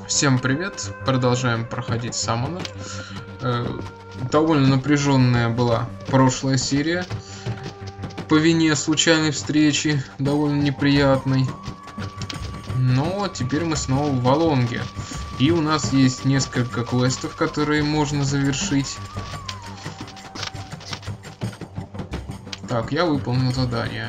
Всем привет! Продолжаем проходить Summoner. Довольно напряженная была прошлая серия по вине случайной встречи, довольно неприятной. Но теперь мы снова в Волонге. И у нас есть несколько квестов, которые можно завершить. Так, я выполнил задание.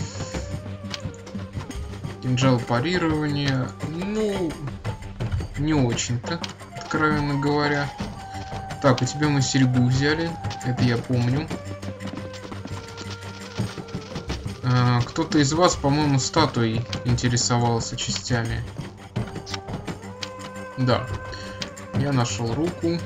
Кинжал парирования. Ну, не очень-то, откровенно говоря. Так, у тебя мы серьгу взяли. Это я помню. Кто-то из вас, по-моему, статуей интересовался частями. Да. Я нашел руку.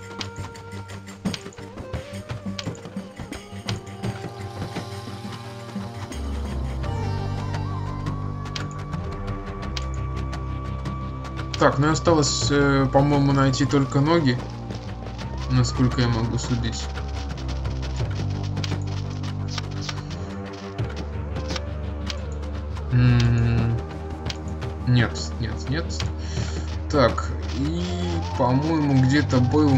Так, ну и осталось, по-моему, найти только ноги, насколько я могу судить. Нет. Так, и, по-моему, где-то был...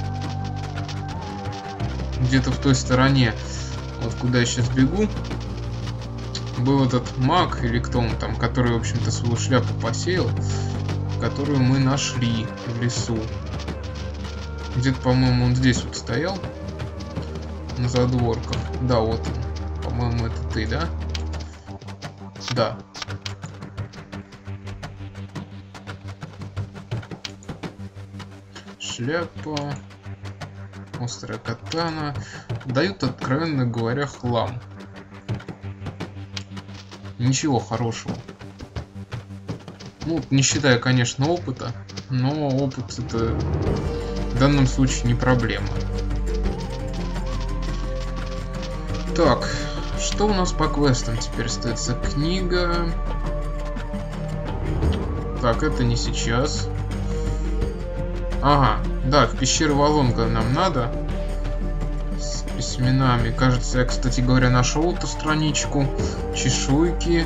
Где-то в той стороне, вот куда я сейчас бегу, был этот маг, или кто он там, который, в общем-то, свою шляпу посеял, которую мы нашли в лесу. Где-то, по-моему, он здесь вот стоял, на задворках. Да, вот он. По-моему, это ты, да? Да. Шляпа. Острая катана. Дают, откровенно говоря, хлам. Ничего хорошего. Ну, не считая, конечно, опыта, но опыт это в данном случае не проблема. Так, что у нас по квестам теперь остается? Книга. Так, это не сейчас. Ага, да, в пещеру Волонга нам надо. С письменами. Кажется, я, кстати говоря, нашел эту страничку. Чешуйки.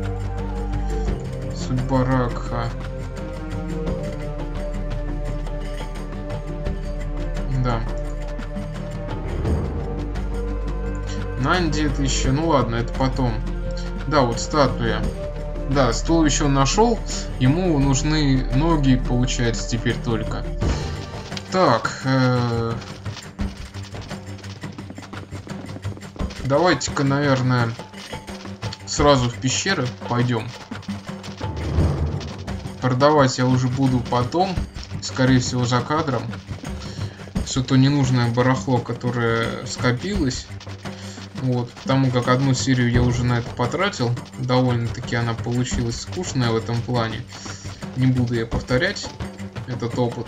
Судьба. Да. Нанди это еще. Ну ладно, это потом. Да, вот статуя. Да, стул еще нашел. Ему нужны ноги, получается, теперь только. Так. Давайте-ка, наверное, сразу в пещеры пойдем. Продавать я уже буду потом, скорее всего, за кадром. Все то ненужное барахло, которое скопилось. Вот, потому как одну серию я уже на это потратил. Довольно-таки она получилась скучная в этом плане. Не буду я повторять этот опыт.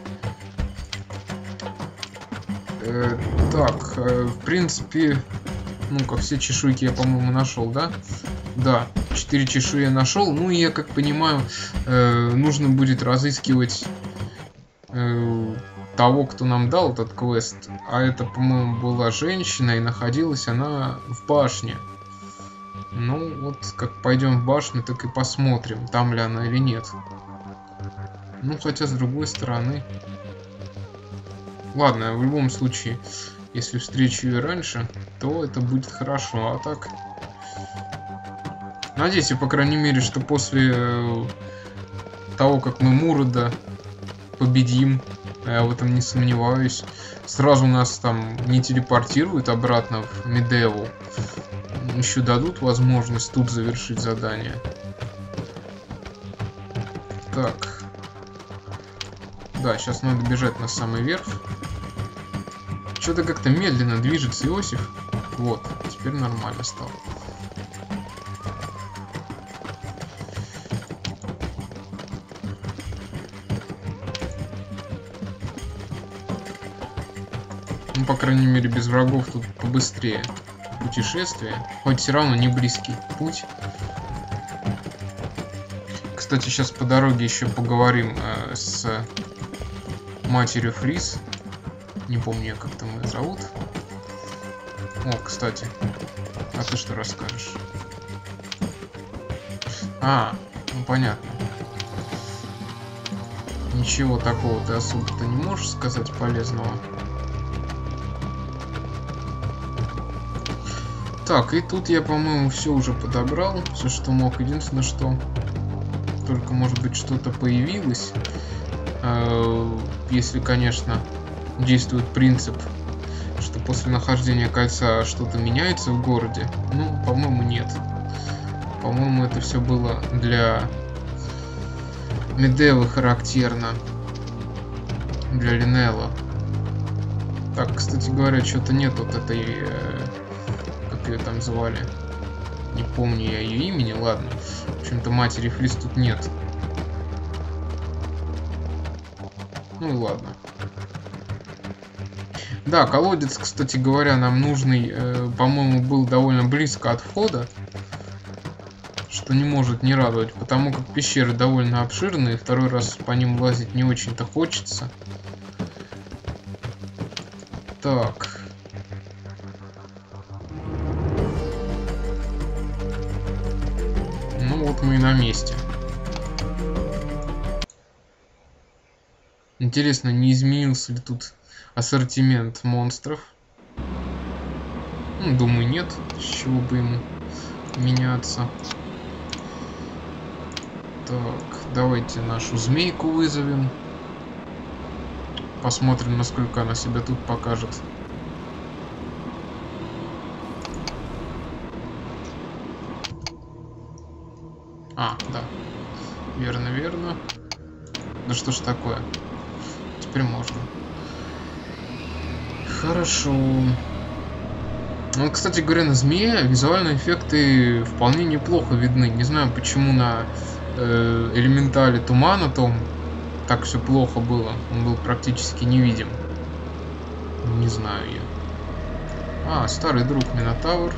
Так, в принципе, ну-ка, все чешуйки я, по-моему, нашел, да? Да, 4 чешуи я нашел. Ну и я, как понимаю, нужно будет разыскивать того, кто нам дал этот квест. А это, по-моему, была женщина, и находилась она в башне. Ну, вот как пойдем в башню, так и посмотрим, там ли она или нет. Ну, хотя, с другой стороны... Ладно, в любом случае, если встречу ее раньше, то это будет хорошо. А так... Надеюсь, по крайней мере, что после того, как мы Мурода победим, я в этом не сомневаюсь, сразу нас там не телепортируют обратно в Медеву. Еще дадут возможность тут завершить задание. Так. Да, сейчас надо бежать на самый верх. Что-то как-то медленно движется Иосиф. Вот, теперь нормально стало. Ну, по крайней мере, без врагов тут побыстрее путешествие. Хоть все равно не близкий путь. Кстати, сейчас по дороге еще поговорим с матерью Фриз. Не помню, как там ее зовут. О, кстати. А ты что расскажешь? А, ну понятно. Ничего такого ты особо-то не можешь сказать полезного. Так, и тут я, по-моему, все уже подобрал. Все, что мог. Единственное, что только, может быть, что-то появилось. Если, конечно, действует принцип, что после нахождения кольца что-то меняется в городе. Ну, по-моему, нет. По-моему, это все было для Медевы характерно. Для Линелла. Так, кстати говоря, что-то нет вот этой... как ее там звали? Не помню я ее имени, ладно. В общем-то, матери Флис тут нет. Ну и ладно. Да, колодец, кстати говоря, нам нужный, по-моему, был довольно близко от входа. Что не может не радовать, потому как пещеры довольно обширные, второй раз по ним лазить не очень-то хочется. Так. Ну вот мы и на месте. Интересно, не изменился ли тут ассортимент монстров? Ну, думаю, нет. С чего бы ему меняться. Так, давайте нашу змейку вызовем. Посмотрим, насколько она себя тут покажет. А, да. Верно, верно. Да что ж такое? Теперь можно. Хорошо. Ну, кстати говоря, на змее визуальные эффекты вполне неплохо видны. Не знаю, почему на элементале тумана том так все плохо было. Он был практически невидим. Не знаю я. А, старый друг Минотавр.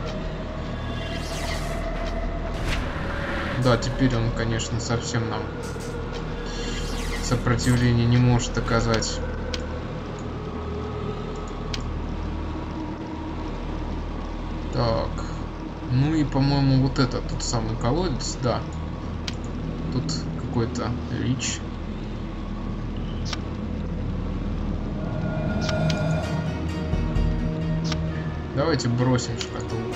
Да, теперь он, конечно, совсем нам сопротивление не может оказать. Так. Ну и, по-моему, вот это тот самый колодец, да. Тут какой-то лич. Давайте бросим шкатулку.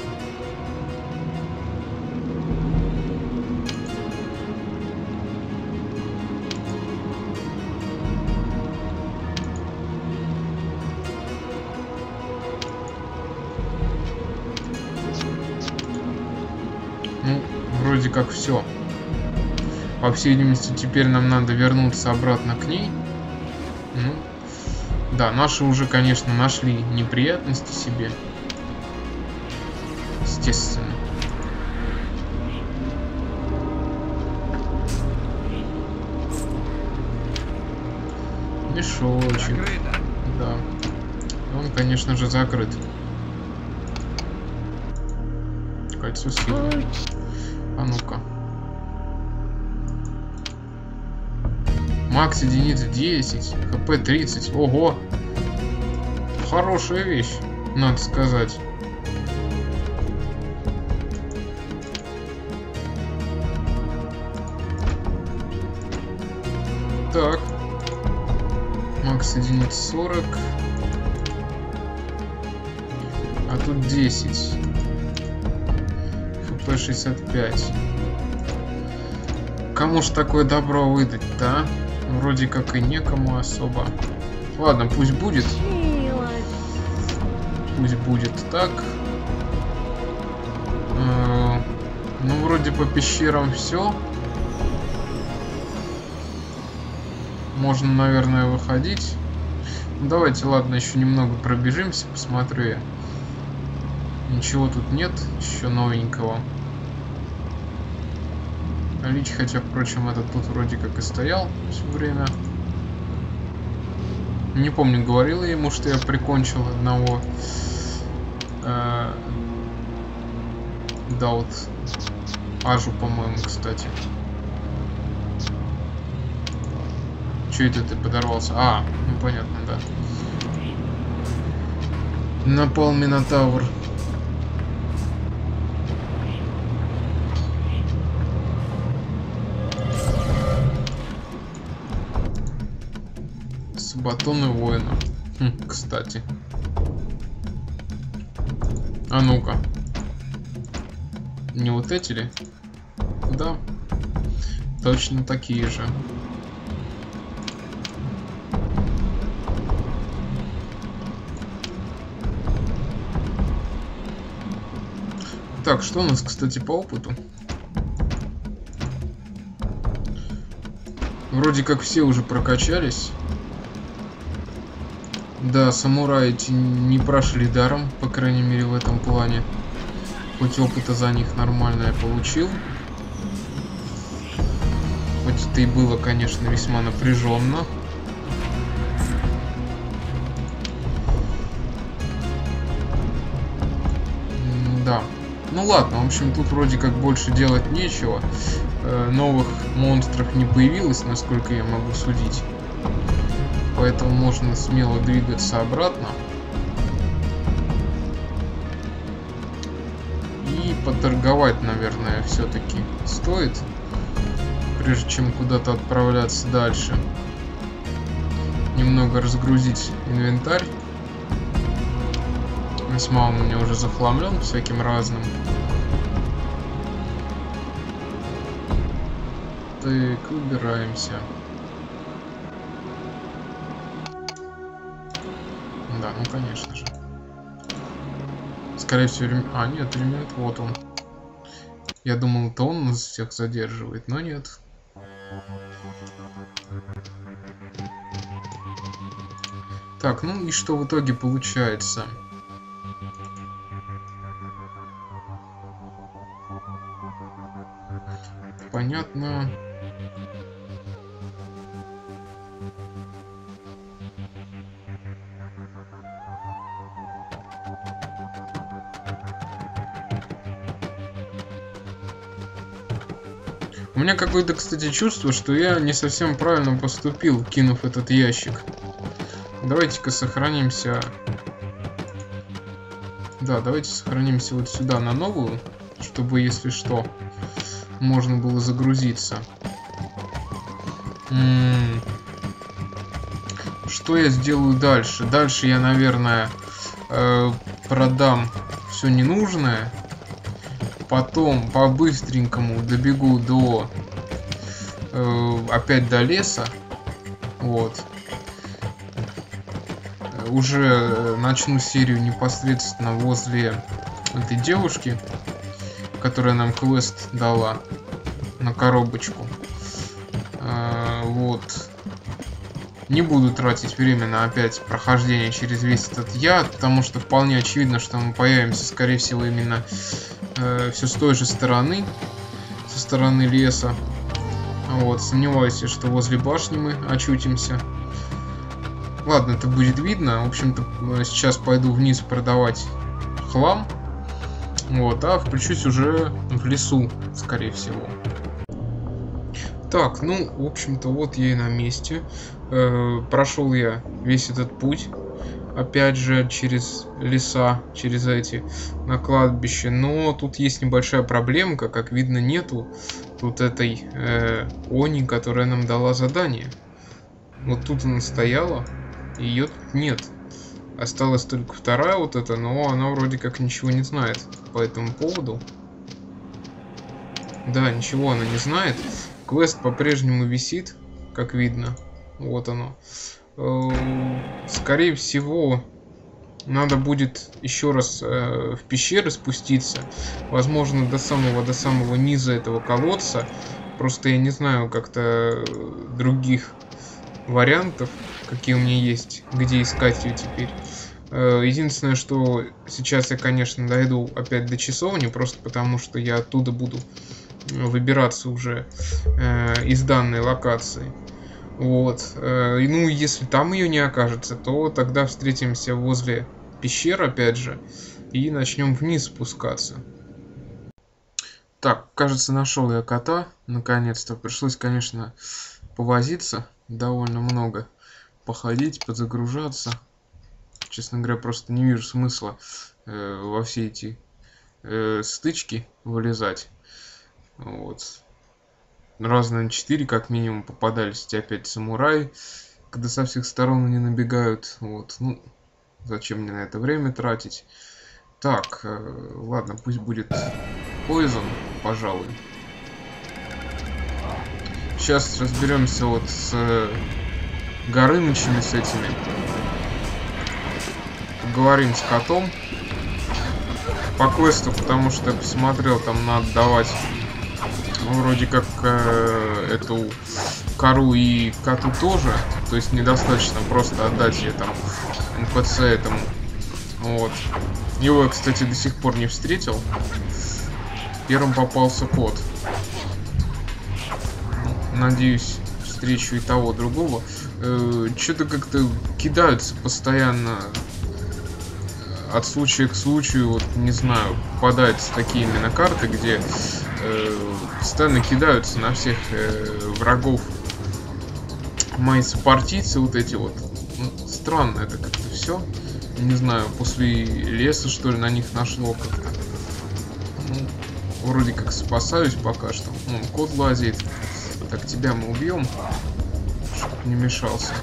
Ну, вроде как все. По всей видимости, теперь нам надо вернуться обратно к ней. Ну, да, наши уже, конечно, нашли неприятности себе. Естественно. Мешочек. Да. Он, конечно же, закрыт. Кольцо силы. А ну-ка. Макс единиц 10, хп 30. Ого! Хорошая вещь, надо сказать. Так. Макс единиц 40. А тут 10. Хп 65. Кому ж такое добро выдать-то, а? Вроде как и некому особо. Ладно, пусть будет. Пусть будет так. Ну, вроде по пещерам все. Можно, наверное, выходить. Ну, давайте, ладно, еще немного пробежимся, посмотрю я. Ничего тут нет, еще новенького. Лич, хотя, впрочем, этот тут вроде как и стоял все время. Не помню, говорила ему, что я прикончил одного. Да, вот Ажу, по-моему, кстати. Че это ты подорвался? А, ну понятно, да. Напал Минотавр. Батоны воина. Кстати. А ну-ка. Не вот эти ли? Да. Точно такие же. Так, что у нас, кстати, по опыту? Вроде как все уже прокачались. Да, самураи эти не прошли даром, по крайней мере в этом плане. Хоть опыта за них нормально я получил. Хоть это и было, конечно, весьма напряженно. Да. Ну ладно, в общем, тут вроде как больше делать нечего. Новых монстров не появилось, насколько я могу судить. Поэтому можно смело двигаться обратно. И поторговать, наверное, все-таки стоит, прежде чем куда-то отправляться дальше. Немного разгрузить инвентарь. Весьма он у меня уже захламлен всяким разным. Так, выбираемся. Да, ну конечно же. Скорее всего, а, нет, ремонт, вот он. Я думал, это он нас всех задерживает, но нет. Так, ну и что в итоге получается? Понятно. У меня какое-то, кстати, чувство, что я не совсем правильно поступил, кинув этот ящик. Давайте-ка сохранимся. Да, давайте сохранимся вот сюда на новую, чтобы, если что, можно было загрузиться. Что я сделаю дальше? Дальше я, наверное, продам все ненужное. Потом по-быстренькому добегу до опять до леса. Вот. Уже начну серию непосредственно возле этой девушки, которая нам квест дала на коробочку. Вот. Не буду тратить время на опять прохождение через весь этот яд, потому что вполне очевидно, что мы появимся, скорее всего, именно все с той же стороны, со стороны леса. Вот, сомневаюсь, что возле башни мы очутимся. Ладно, это будет видно. В общем-то, сейчас пойду вниз продавать хлам. Вот, а включусь уже в лесу, скорее всего. Так, ну, в общем-то, вот я и на месте. Прошел я весь этот путь. Опять же, через леса, через эти, на кладбище. Но тут есть небольшая проблемка. Как видно, нету тут этой Они, которая нам дала задание. Вот тут она стояла, и ее тут нет. Осталась только вторая вот эта, но она вроде как ничего не знает по этому поводу. Да, ничего она не знает. Квест по-прежнему висит, как видно. Вот оно. Скорее всего, надо будет еще раз в пещеры спуститься. Возможно, до самого низа этого колодца. Просто я не знаю как-то других вариантов, какие у меня есть, где искать ее теперь. Единственное, что сейчас я, конечно, дойду опять до часовни, просто потому что я оттуда буду выбираться уже из данной локации. Вот. Ну, если там ее не окажется, то тогда встретимся возле пещер, опять же, и начнем вниз спускаться. Так, кажется, нашел я кота. Наконец-то. Пришлось, конечно, повозиться довольно много. Походить, подзагружаться. Честно говоря, просто не вижу смысла во все эти стычки вылезать. Вот. Раз, наверное, 4 как минимум попадались. Эти опять самураи. когда со всех сторон они набегают. Вот, ну, зачем мне на это время тратить? Так, ладно, пусть будет Poison, пожалуй. Сейчас разберемся вот с Горынычами, с этими. Поговорим с котом по квесту, потому что я посмотрел, там надо давать вроде как эту кору и коту тоже. То есть недостаточно просто отдать ее там НПЦ этому. Вот. Его я, кстати, до сих пор не встретил. Первым попался кот. Надеюсь, встречу и того, другого. Что-то как-то кидаются постоянно от случая к случаю. Вот, не знаю, попадаются такие именно карты, где постоянно кидаются на всех врагов мои сопартийцы вот эти вот. Ну, странно это как-то все. Не знаю, после леса, что ли, на них нашло как-то. Ну, вроде как спасаюсь пока что. Вон, кот лазит. Так, тебя мы убьем, чтобы не мешался.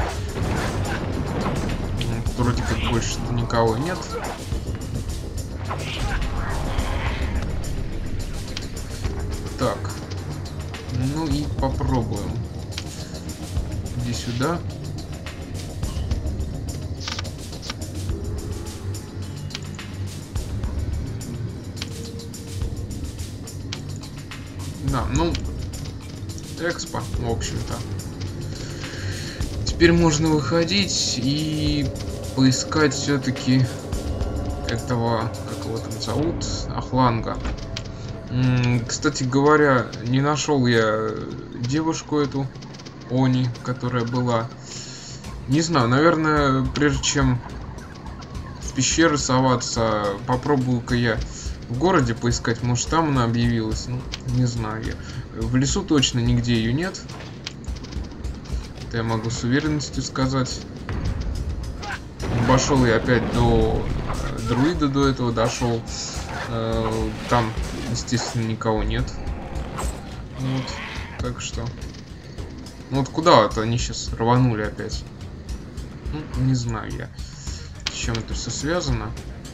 Тут вроде как больше никого нет. Так. Ну и попробуем. Иди сюда. Да, ну, экспо, в общем-то. Теперь можно выходить и поискать все-таки этого, как его там зовут, Ахланга. Кстати говоря, не нашел я девушку эту, Они, которая была. Не знаю, наверное, прежде чем в пещеры соваться, попробую-ка я в городе поискать, может там она объявилась, ну, не знаю я. В лесу точно нигде ее нет. Это я могу с уверенностью сказать. Обошел я опять до друида, до этого дошел. Там, естественно, никого нет. Вот, так что. Ну вот куда-то они сейчас рванули опять. Ну, не знаю я, с чем это все связано.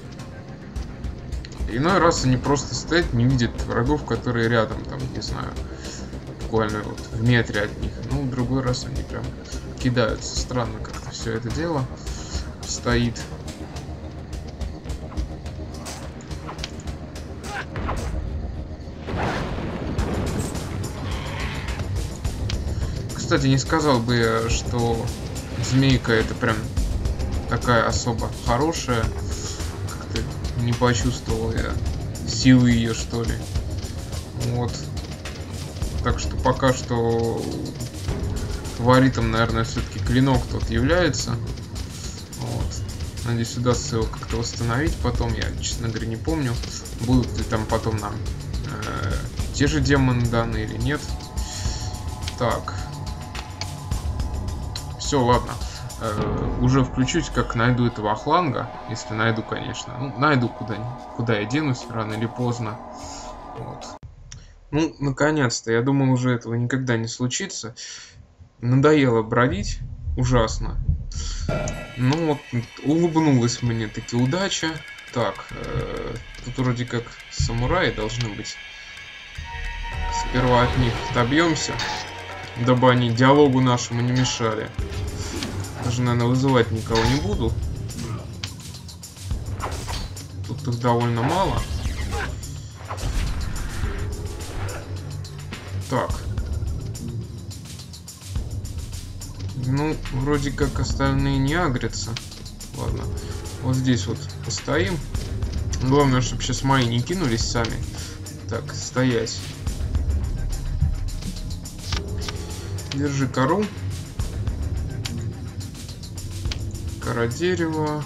Иной раз они просто стоят, не видят врагов, которые рядом, там, не знаю, буквально вот в метре от них. Ну, в другой раз они прям кидаются. Странно как-то все это дело стоит. Кстати, не сказал бы я, что змейка это прям такая особо хорошая. Как-то не почувствовал я силы ее, что ли. Вот. Так что пока что фаворитом, наверное, все-таки клинок тот является. Вот. Надеюсь, удастся его как-то восстановить потом. Я, честно говоря, не помню, будут ли там потом нам те же демоны даны или нет. Так. Все, ладно. Уже включусь, как найду этого Ахланга. Если найду, конечно. Ну, найду куда я денусь, рано или поздно. Вот. Ну, наконец-то. Я думал, уже этого никогда не случится. Надоело бродить. Ужасно. Ну вот, улыбнулась мне таки удача. Так, тут вроде как самураи должны быть. Сперва от них отобьемся, дабы они диалогу нашему не мешали. Даже, наверное, вызывать никого не буду. Тут их довольно мало. Так. Ну, вроде как остальные не агрятся. Ладно. Вот здесь вот постоим. Главное, чтобы сейчас мои не кинулись сами. Так, стоять. Держи кору. Кора дерева.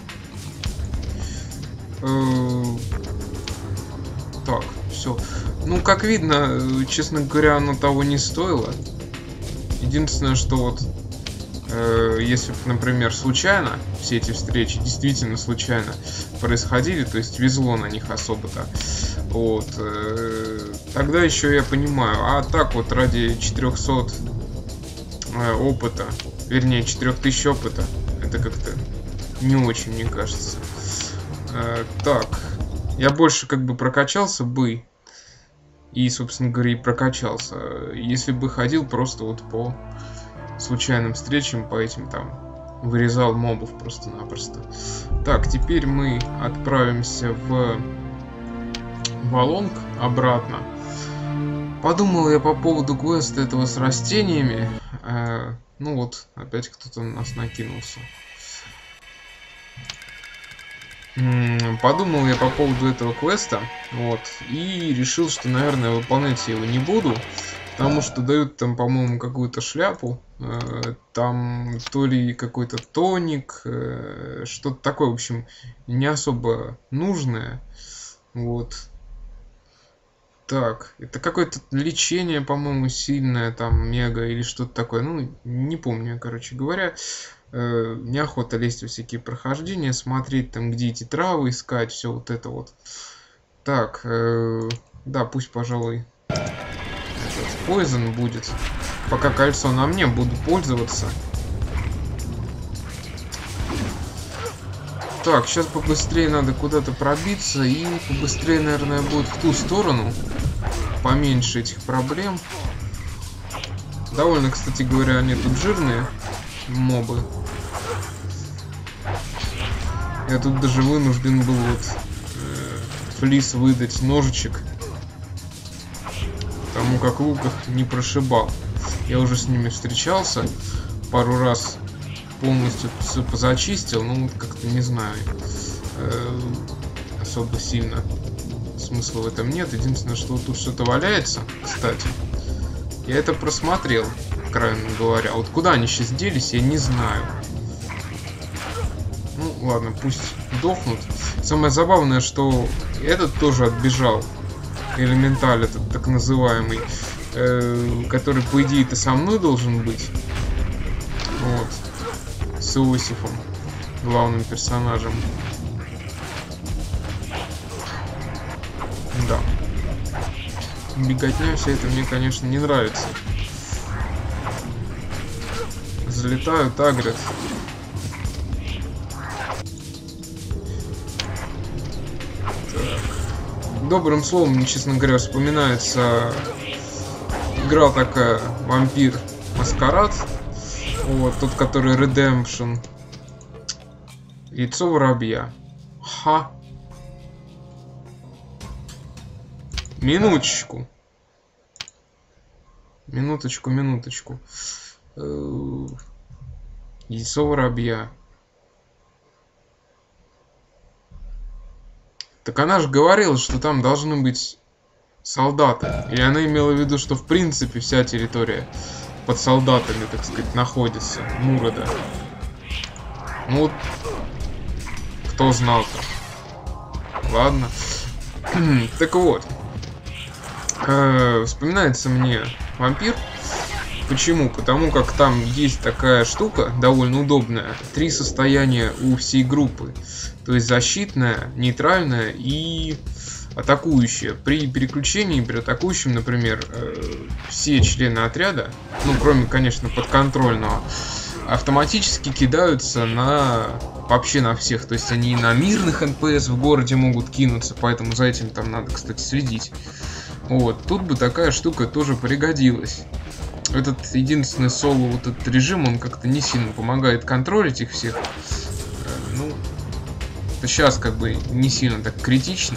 Так, все. Ну, как видно, честно говоря, оно того не стоило. Единственное, что вот если бы, например, случайно все эти встречи действительно случайно происходили, то есть везло на них особо-то, вот, тогда еще я понимаю. А так вот ради 400 опыта. Вернее, 4000 опыта. Это как-то не очень, мне кажется. Так. Я больше как бы прокачался бы. И, собственно говоря, и прокачался. Если бы ходил просто вот по случайным встречам, по этим там, вырезал мобов просто-напросто. Так, теперь мы отправимся в Волонг обратно. Подумал я по поводу квеста этого с растениями. Ну вот, опять кто-то на нас накинулся. Подумал я по поводу этого квеста, вот, и решил, что, наверное, выполнять я его не буду, потому что дают там, по-моему, какую-то шляпу, там то ли какой-то тоник, что-то такое, в общем, не особо нужное, вот. Так, это какое-то лечение, по-моему, сильное, там, мега или что-то такое, ну, не помню, короче говоря. Неохота лезть во всякие прохождения, смотреть там, где эти травы искать, все вот это вот. Так, да, пусть, пожалуй, этот Poison будет. Пока кольцо на мне, буду пользоваться. Так, сейчас побыстрее надо куда-то пробиться, и побыстрее, наверное, будет в ту сторону. Поменьше этих проблем. Довольно, кстати говоря, они тут жирные мобы. Я тут даже вынужден был вот флис выдать ножичек, потому как лук их не прошибал. Я уже с ними встречался пару раз, полностью все позачистил, но вот как-то не знаю, особо сильно смысла в этом нет. Единственное, что тут что-то валяется, кстати, я это просмотрел, откровенно говоря. Вот куда они сейчас делись, я не знаю. Ну, ладно, пусть дохнут. Самое забавное, что этот тоже отбежал. Элементаль этот, так называемый. Который, по идее-то, со мной должен быть. Вот. С Иосифом. Главным персонажем. Да. Беготня вся это мне, конечно, не нравится. Залетают, агрят. Добрым словом мне, честно говоря, вспоминается игра такая, Вампир Маскарад. Вот, тот, который Redemption. Яйцо воробья. Ха. Минуточку. Минуточку. Яйцо воробья. Так она же говорила, что там должны быть солдаты. Или она имела в виду, что в принципе вся территория под солдатами, так сказать, находится. Мурода. Ну вот, кто знал-то. Ладно. Так вот. Вспоминается мне Вампир. Почему? Потому как там есть такая штука, довольно удобная. 3 состояния у всей группы. То есть защитная, нейтральная и атакующая. При переключении, при атакующем, например, все члены отряда, ну, кроме, конечно, подконтрольного, автоматически кидаются на вообще на всех. То есть они и на мирных НПС в городе могут кинуться, поэтому за этим там надо, кстати, следить. Вот, тут бы такая штука тоже пригодилась. Этот единственный соло, вот этот режим, он как-то не сильно помогает контролить их всех. Ну, это сейчас как бы не сильно так критично.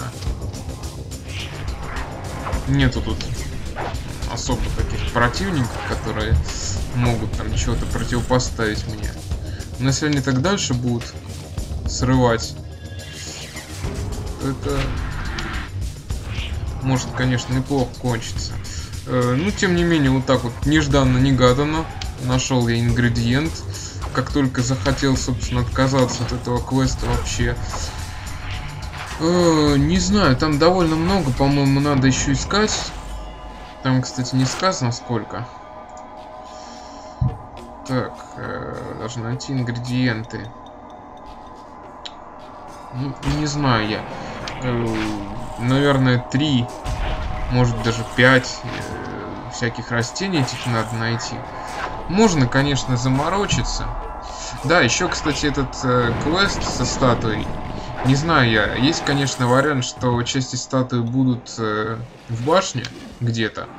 Нету тут особо таких противников, которые могут там чего-то противопоставить мне. Но если они так дальше будут срывать, то это может, конечно, неплохо кончиться. Ну, тем не менее, вот так вот нежданно-негаданно нашел я ингредиент. Как только захотел, собственно, отказаться от этого квеста вообще. Не знаю, там довольно много, по-моему, надо еще искать. Там, кстати, не сказано сколько. Так, даже найти ингредиенты. Ну, не знаю я. Наверное, 3, может даже 5 всяких растений этих надо найти. Можно, конечно, заморочиться. Да, еще, кстати, этот квест со статуей. Не знаю я. Есть, конечно, вариант, что части статуи будут в башне где-то.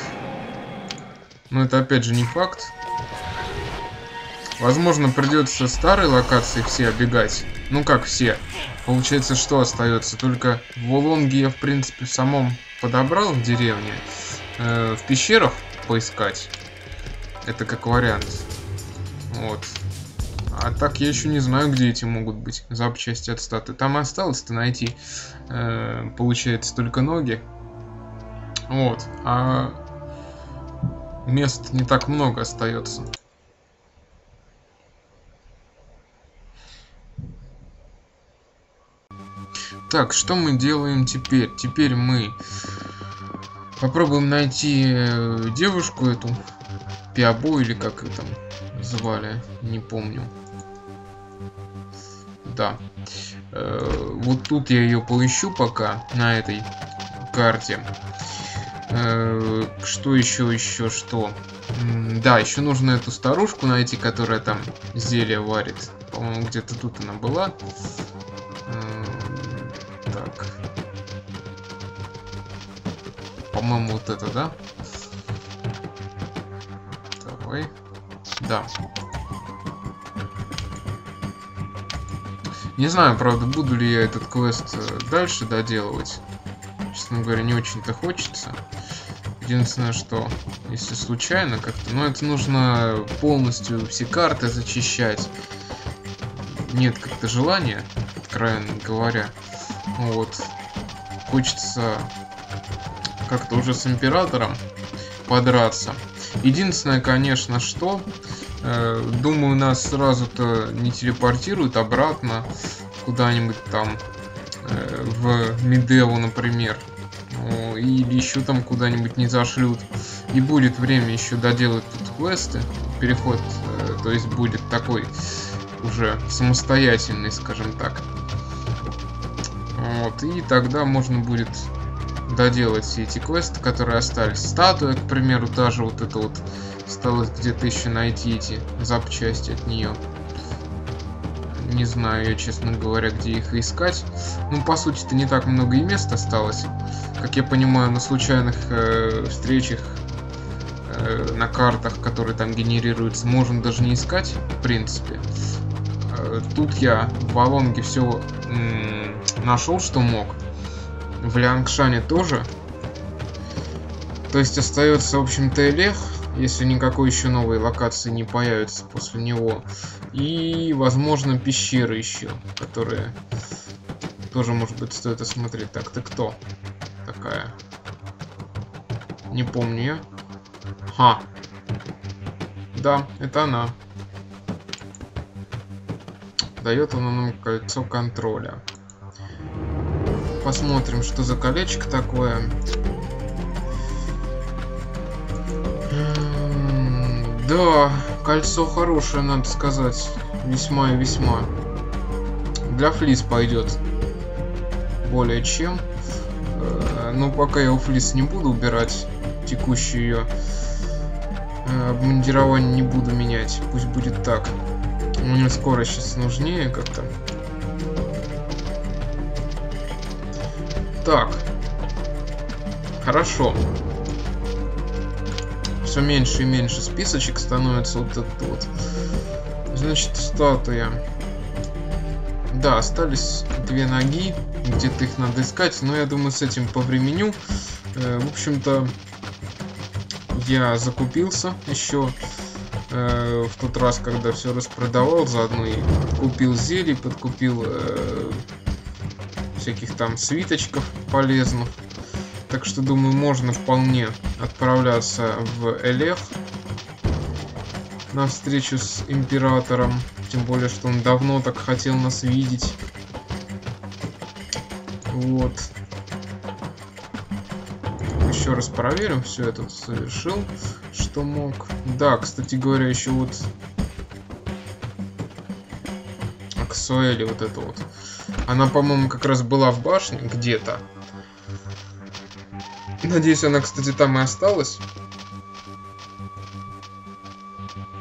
Но это, опять же, не факт. Возможно, придется старые локации все оббегать. Ну, как все. Получается, что остается? Только Волонги я, в принципе, в самом подобрал в деревне. В пещерах поискать. Это как вариант. Вот. А так я еще не знаю, где эти могут быть запчасти от статуи. Там осталось-то найти, получается, только ноги. Вот. А мест не так много остается. Так, что мы делаем теперь? Теперь мы попробуем найти девушку эту, Пиабо или как ее там звали, не помню. Да. Вот тут я ее поищу пока на этой карте. Что еще что? Да, еще нужно эту старушку найти, которая там зелье варит. По-моему, где-то тут она была. Так. По-моему, вот это, да? Давай. Да. Не знаю, правда, буду ли я этот квест дальше доделывать. Честно говоря, не очень-то хочется. Единственное, что если случайно как-то... Но это нужно полностью все карты зачищать. Нет как-то желания, откровенно говоря. Вот. Хочется как-то уже с императором подраться. Единственное, конечно, что... Думаю, нас сразу-то не телепортируют обратно куда-нибудь там в Медеву, например. Или еще там куда-нибудь не зашлют. И будет время еще доделать тут квесты. Переход, то есть, будет такой уже самостоятельный, скажем так. Вот, и тогда можно будет доделать все эти квесты, которые остались. Статуя, к примеру, та же вот эта вот. Осталось где-то еще найти эти запчасти от нее. Не знаю я, честно говоря, где их искать. Ну, по сути-то не так много и мест осталось. Как я понимаю, на случайных встречах на картах, которые там генерируются, можно даже не искать, в принципе. Тут я в Волонге все нашел, что мог. В Лиангшане тоже. То есть остается, в общем-то, Элех, если никакой еще новой локации не появится после него. И, возможно, пещеры еще, которые тоже, может быть, стоит осмотреть. Так, ты кто такая? Не помню я. Ха. Да, это она. Дает она нам кольцо контроля. Посмотрим, что за колечко такое. Да, кольцо хорошее, надо сказать. Весьма и весьма. Для флис пойдет. Более чем. Но пока я у флис не буду убирать текущее ее обмундирование, не буду менять. Пусть будет так. Мне скорость сейчас нужнее как-то. Так. Хорошо. Все меньше и меньше списочек становится вот этот вот. Значит, статуя. Да, остались 2 ноги. Где-то их надо искать. Но я думаю, с этим повременю. В общем-то, я закупился еще в тот раз, когда все распродавал. Заодно и подкупил зелий, подкупил всяких там свиточков полезных. Так что, думаю, можно вполне отправляться в Элех на встречу с императором. Тем более, что он давно так хотел нас видеть. Вот. Еще раз проверим. Все, я тут совершил, что мог. Да, кстати говоря, еще вот Аксуэли, вот это вот. Она, по-моему, как раз была в башне где-то. Надеюсь, она, кстати, там и осталась.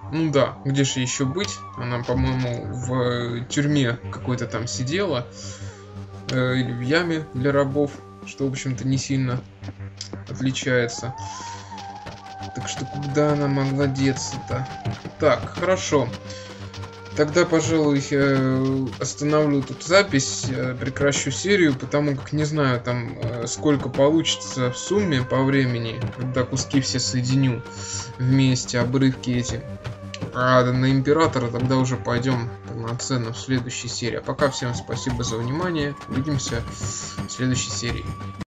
Ну да, где же еще быть? Она, по-моему, в тюрьме какой-то там сидела. Или в яме для рабов, что, в общем-то, не сильно отличается. Так что куда она могла деться-то? Так, хорошо. Тогда, пожалуй, остановлю тут запись, прекращу серию, потому как не знаю там сколько получится в сумме по времени, когда куски все соединю вместе, обрывки эти. А на Императора тогда уже пойдем полноценно в следующей серии. А пока всем спасибо за внимание. Увидимся в следующей серии.